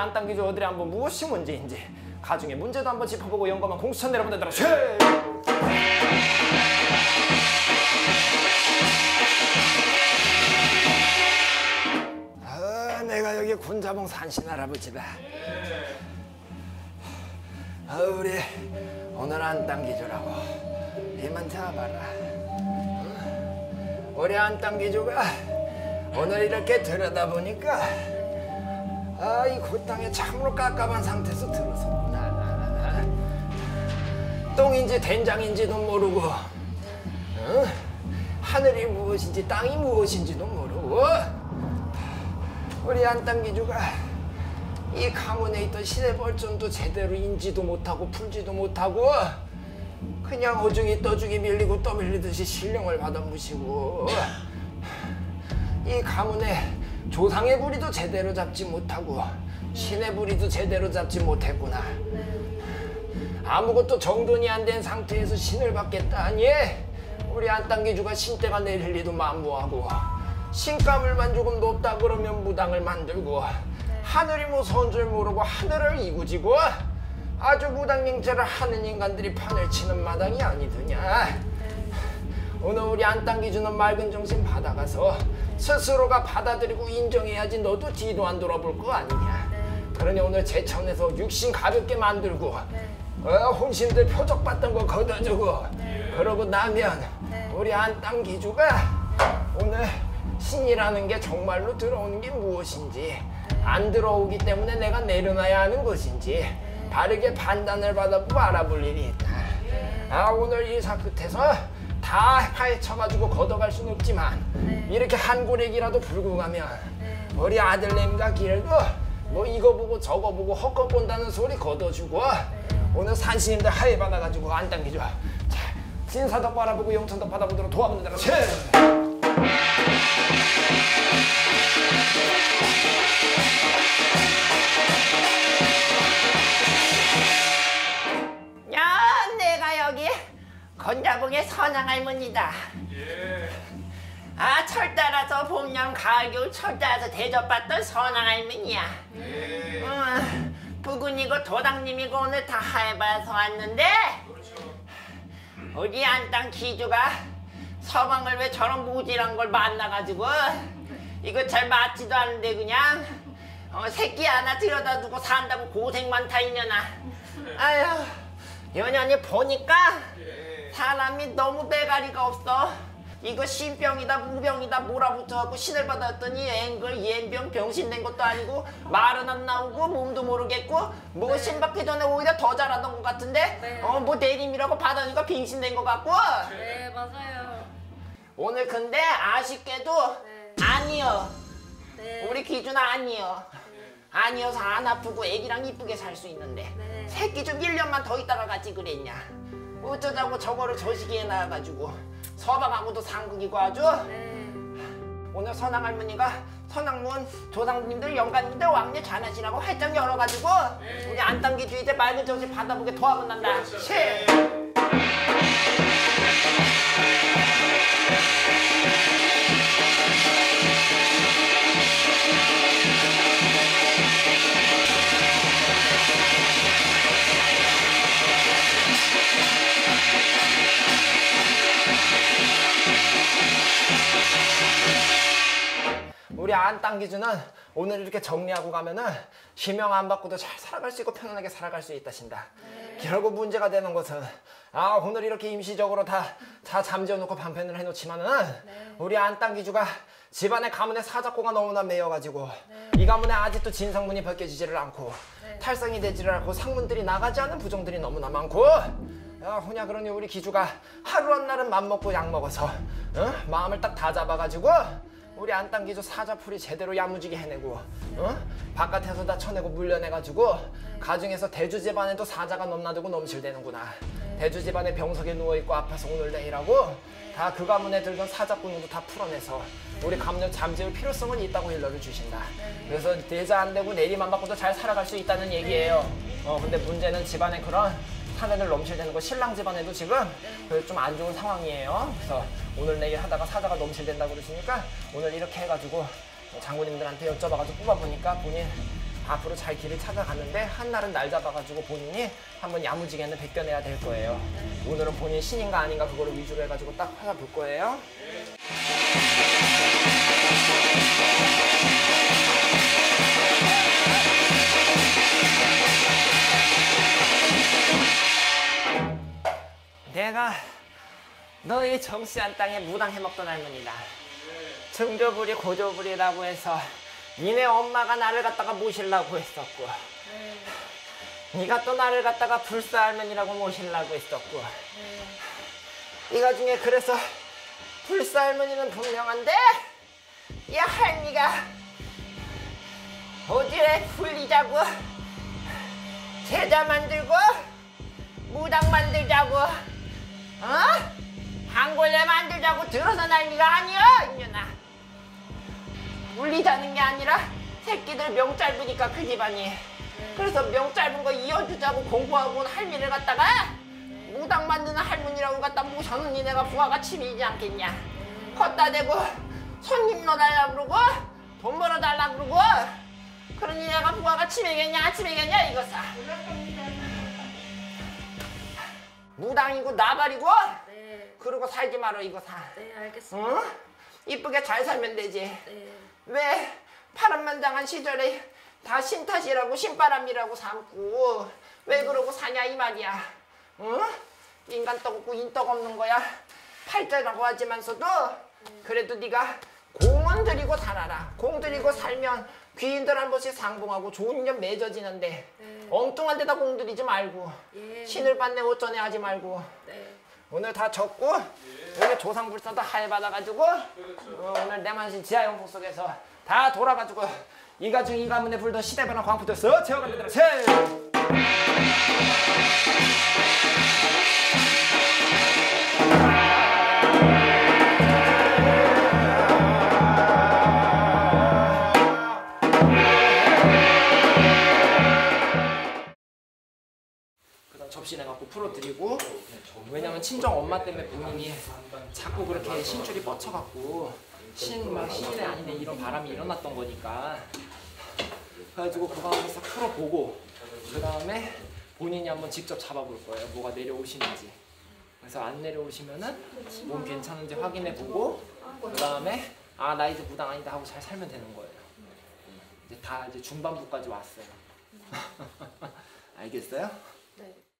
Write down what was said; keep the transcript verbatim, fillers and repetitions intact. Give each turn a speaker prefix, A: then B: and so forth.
A: 안땅기주 어들이 한번 무엇이 문제인지 가중의 문제도 한번 짚어보고 연거만 공수천 내려보내더라. 아, 내가 여기 군자봉 산신 할아버지다. 아, 우리 오늘 안땅기주라고 이만 잡아라. 우리 안땅기주가 오늘 이렇게 들여다보니까 아, 이 골땅에 참으로 깝깝한 상태에서 들어섰구나. 똥인지 된장인지도 모르고 어? 하늘이 무엇인지 땅이 무엇인지도 모르고 우리 안땅기주가 이 가문에 있던 시대벌점도 제대로 인지도 못하고 풀지도 못하고 그냥 어중이 떠중이 밀리고 떠밀리듯이 신령을 받아 무시고 이 가문에 조상의 부리도 제대로 잡지 못하고 신의 부리도 제대로 잡지 못했구나. 아무것도 정돈이 안 된 상태에서 신을 받겠다니 우리 안땅기주가 신대가 내릴 리도 만무하고 신가물만 조금 높다 그러면 무당을 만들고 하늘이 무서운 줄 모르고 하늘을 이구지고 아주 무당맹자를 하는 인간들이 판을 치는 마당이 아니더냐. 오늘 우리 안땅기주는 맑은 정신 받아가서 스스로가 받아들이고 인정해야지 너도 뒤도 안 돌아볼 거 아니냐. 그러니 오늘 제 차원에서 육신 가볍게 만들고 어, 혼신들 표적 받던 거 걷어주고 그러고 나면 우리 안땅기주가 오늘 신이라는 게 정말로 들어오는 게 무엇인지 안 들어오기 때문에 내가 내려놔야 하는 것인지 바르게 판단을 받아보고 알아볼 일이 있다. 아, 오늘 이 사 끝에서 다 파헤쳐가지고 걷어갈 수는 없지만 이렇게 한 고래기라도 불고 가면 우리 아들내미가 길도 뭐 이거 보고 저거 보고 헛것 본다는 소리 걷어주고 오늘 산신님들 하해 받아가지고 안땅기주 자, 신사덕 바라보고 영천덕 받아보도록 도와보는 대로 시!
B: 야, 내가 여기 건자봉의 선왕할머니다.
C: 예.
B: 아, 철 따라서 봄, 여름, 가을, 겨울 철 따라서 대접받던 선왕할머니야.
C: 예.
B: 어, 부군이고 도당님이고 오늘 다 해봐서 왔는데
C: 그렇죠.
B: 우리 안땅기주가 서방을 왜 저런 모질한 걸 만나가지고 이거 잘 맞지도 않은데 그냥 어, 새끼 하나 들여다 두고 산다고 고생 많다 이년아. 아휴, 연연히 보니까 사람이 너무 배가리가 없어. 이거 신병이다 무병이다 몰아붙어갖고 신을 받았더니 앵글 예병 병신 된 것도 아니고 말은 안 나오고 몸도 모르겠고 뭐
D: 네.
B: 신받기 전에 오히려 더 잘하던 것 같은데
D: 네.
B: 어 뭐 내림이라고 받으니까 빙신 된 것 같고.
D: 네, 맞아요.
B: 오늘 근데 아쉽게도
D: 네.
B: 아니요.
D: 네.
B: 우리 기준 아니요. 아니어서 안 아프고 애기랑 이쁘게 살 수 있는데
D: 네.
B: 새끼 좀 일 년만 더 있다가 같이 그랬냐. 어쩌자고 저거를 저 시기에 낳아가지고 서방하고도 상극이고 아주.
D: 네.
B: 오늘 선왕할머니가 선왕문 조상님들 영감님들 왕녀 잘하시라고 활짝 열어가지고
D: 네.
B: 우리 안땅기주 이제 맑은 정신 받아보게 도와본단다. 시! 우리 안땅기주는 오늘 이렇게 정리하고 가면은 희명 안 받고도 잘 살아갈 수 있고 편안하게 살아갈 수 있다신다. 네. 결국 문제가 되는 것은 아 오늘 이렇게 임시적으로 다, 다 잠재워놓고 반편을 해놓지만은 네. 우리 안땅기주가 집안의 가문의 사작고가 너무나 매여가지고 네. 이 가문에 아직도 진상문이 벗겨지지를 않고 네. 탈성이 되지를 않고 상문들이 나가지 않은 부정들이 너무나 많고 야 호냐 그러니 우리 기주가 하루 한 날은 맘먹고 약 먹어서 어? 마음을 딱 다 잡아가지고 우리 안땅기주 사자풀이 제대로 야무지게 해내고 어? 바깥에서 다 쳐내고 물려내가지고 네. 가중에서 대주 집안에도 사자가 넘나들고 넘실대는구나. 네. 대주 집안에 병석에 누워있고 아파서 오늘 내일하고 네. 다 그 가문에 들던 사자꾼도 다 풀어내서 네. 우리 가문을 잠재울 필요성은 있다고 일러를 주신다. 네. 그래서 대자 안 되고 내리만 받고도 잘 살아갈 수 있다는 얘기예요. 네. 어 근데 문제는 집안에 그런 사내들 넘실대는 거 신랑 집안에도 지금 네. 좀 안 좋은 상황이에요. 그래서 오늘 내일 하다가 사자가 넘실댄다고 그러시니까 오늘 이렇게 해가지고 장군님들한테 여쭤봐가지고 뽑아보니까 본인 앞으로 잘 길을 찾아갔는데 한날은 날 잡아가지고 본인이 한번 야무지게는 베껴내야 될 거예요. 오늘은 본인 신인가 아닌가 그거를 위주로 해가지고 딱 찾아볼 거예요. 내가 너희 정씨한 땅에 무당해먹던 할머니다. 증조부리 고조부리라고 해서 니네 엄마가 나를 갖다가 모시려고 했었고
D: 네.
B: 네가 또 나를 갖다가 불사할머니라고 모시려고 했었고
D: 네.
B: 이가 중에 그래서 불사할머니는 분명한데 이 할미가 어디에 풀리자고 제자 만들고 무당 만들자고 어? 한골레 만들자고 들어선 할미가 아니야 이년아. 물리자는 게 아니라 새끼들 명 짧으니까 그 집안이 그래서 명 짧은 거 이어주자고 공부하고 온 할미를 갖다가 무당 만드는 할머니라고 갖다 모셔놓은 니네가 부하가 침이지 않겠냐. 걷다 대고 손님 넣어달라 그러고 돈 벌어달라 그러고 그러니 내가 부하가 치매겠냐 치매겠냐 이거사. 무당이고 나발이고
D: 네.
B: 그러고 살지 말어 이거사.
D: 네, 알겠습니다.
B: 응? 이쁘게 잘 살면 되지.
D: 네.
B: 왜 파란만장한 시절에 다 신탓이라고 신바람이라고 삼고 왜 그러고 사냐 이 말이야. 응? 인간 떡 없고 인떡 없는 거야. 팔자라고 하지만서도 그래도 네가 공은 들이고 살아라. 공 들이고 살면 귀인들 한 번씩 상봉하고 좋은 인연 맺어지는데
D: 네.
B: 엉뚱한 데다 공 들이지 말고
D: 예.
B: 신을 받네 어쩌네 하지 말고
D: 네.
B: 오늘 다 적고 여기 조상불사도 하에 받아가지고 어, 오늘 내만신 지하영복 속에서 다 돌아가지고 이가중 이가문에 불던 시대변화 광포도서 채워간다더라. 세! 그다음 접시 내갖고 풀어드리고 왜냐면 친정 엄마 때문에 본인이 자꾸 그렇게 신줄이 뻗쳐갖고 신, 막 신이네 아니네 이런 바람이 일어났던 거니까 그래가지고 그거 한번 싹 풀어보고 그 다음에 본인이 한번 직접 잡아볼 거예요. 뭐가 내려오시는지. 그래서 안 내려오시면은 몸 괜찮은지 확인해보고 그 다음에 아 나 이제 무당 아니다 하고 잘 살면 되는 거예요. 이제 다 이제 중반부까지 왔어요. 알겠어요?
D: 네.